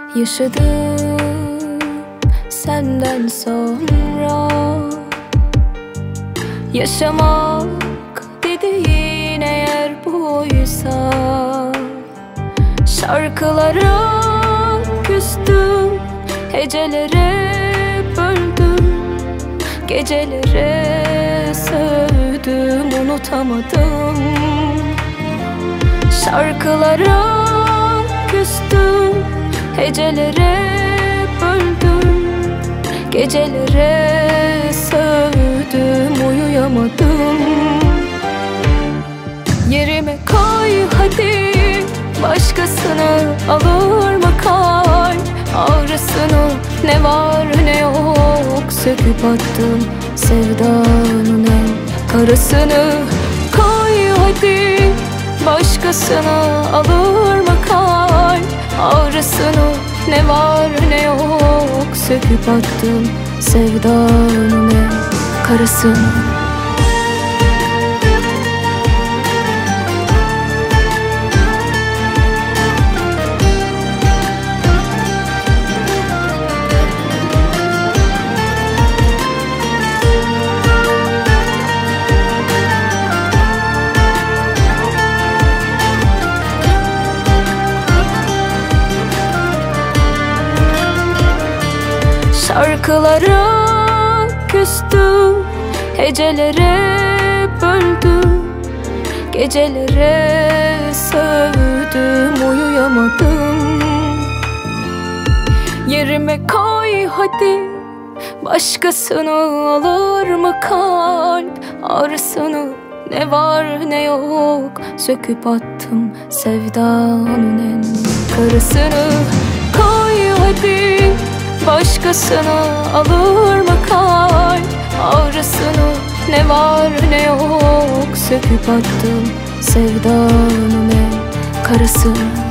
yaşadım senden sonra. Yaşamak dediğin eğer buysa, şarkılara küstüm, hecelere böldüm, gecelere sövdüm, unutamadım. Şarkılara küstüm, hecelere böldüm, gecelere sövdüm, uyuyamadım. Yerime koy hadi, başkasını alır mı kalp ağrısını? Ne var ne yok söküp attım sevdanın en karasını. Koy hadi, başkasını alır mı kalp ağrısını? Ne var ne yok söküp attım sevdanın en karasını. Şarkılara küstüm, hecelere böldüm, gecelere sövdüm, uyuyamadım. Yerime koy hadi, başkasını alır mı kalp ağrısını? Ne var ne yok söküp attım sevdanın en karasını. Koy hadi, başkasını alır mı kalp ağrısını? Ne var ne yok söküp attım sevdanın en karasını.